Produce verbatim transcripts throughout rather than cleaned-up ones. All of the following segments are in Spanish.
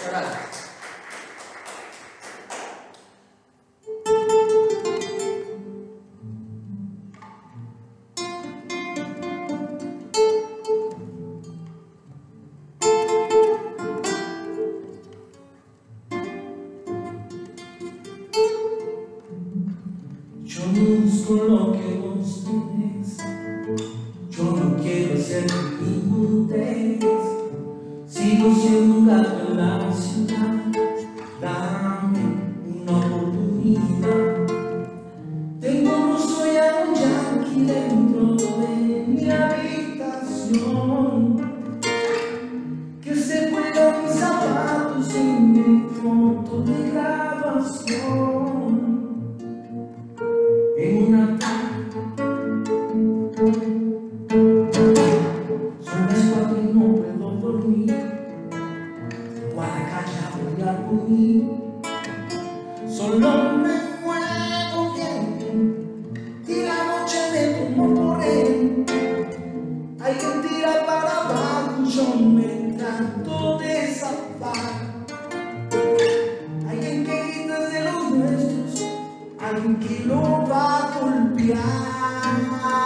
Gracias. Yo no busco lo que vos tenés, yo no quiero ser ningún interés. Sigo siendo un gato en la ciudad, dame una oportunidad. Tengo un ruso y a un yanqui dentro de mi habitación, que se cuelga mis zapatos y mi foto de grabación. En una tarde son las cuatro y no puedo dormir. Voy a la calle a bailar por mí. Solo me muevo bien y la noche me tomo por él. Hay que tirar para abajo, yo me trato de zafar. Alguien que grita de los nuestros, alguien que lo va a golpear.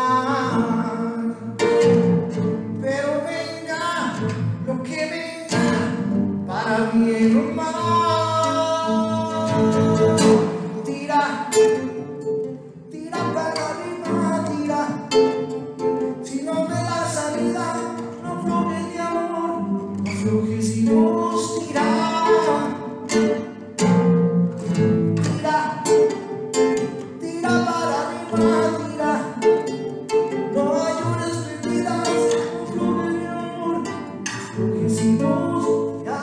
Pero venga lo que venga, para bien o mal. Tira, tira para arriba, tira. Si no ve la salida, no aflojes mi amor, no aflojes y vos tira. Tira, tira para arriba, tira. No hay horas perdidas, no aflojes mi amor, no aflojes y vos tira.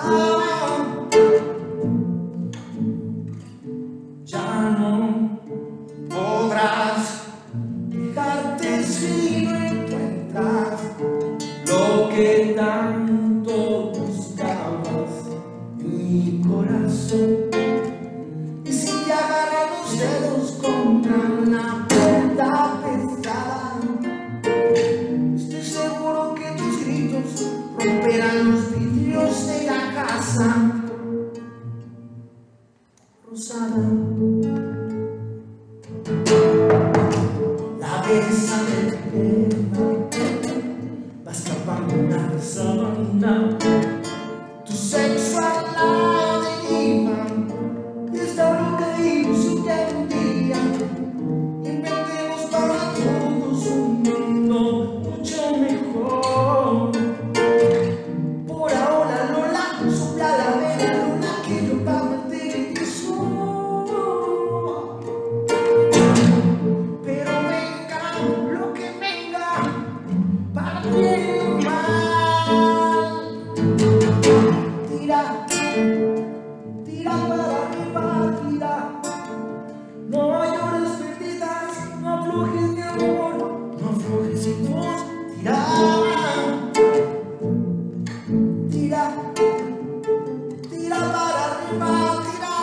Ya no podrás dejarte si no encuentras lo que tanto buscabas en mi corazón. Y si te agarran los dedos contra una puerta pesada, estoy seguro que tus gritos romperán los vidrios de la casa rosada. La besa de pierna va escapando una sábana. Tu sexo al lado deriva y está loca de ilusión que algún día inventemos para todos un mundo mucho mejor. Por ahora Lola, sopla la vela Lola, que yo pago el televisor. Pero venga lo que venga, para bien o mal. Tira, tira para arriba, tira. No hay horas perdidas, no aflojes mi amor, no aflojes y vos tira. Tira, tira para arriba, tira.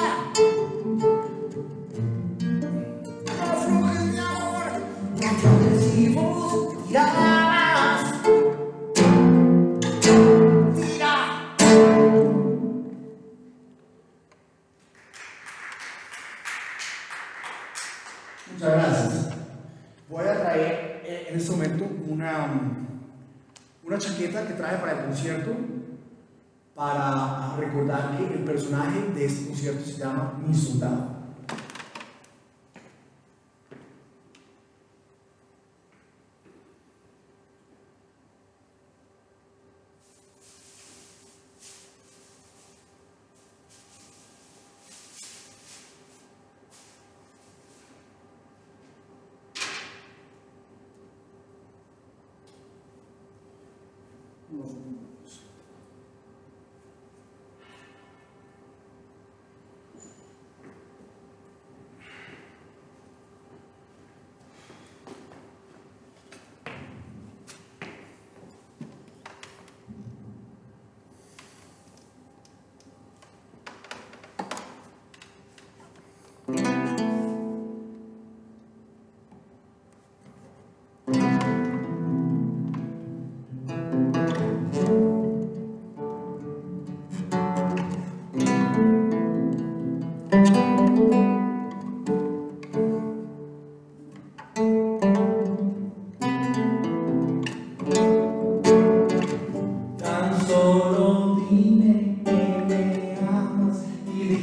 No aflojes mi amor, no aflojes y vos tirás. Tira. Muchas gracias. Voy a traer eh, en este momento una, una chaqueta que traje para el concierto, para recordar que el personaje de este concierto se llama Mi Soldado. Unos minutos.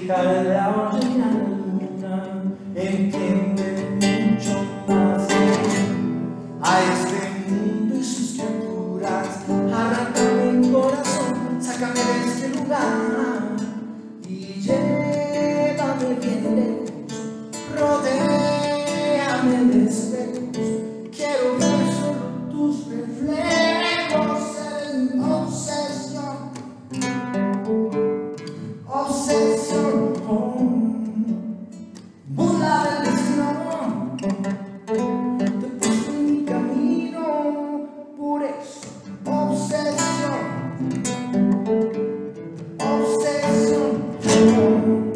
hija de la mañana, entiende mucho más a este mundo y sus criaturas. Arráncame el corazón, sácame de este lugar y llévame bien lejos, rodéame de espejos, quiero ver solo tus reflejos en obsesión, obsesión, burla del destino, te puse en mi camino, por eso, obsesión, obsesión.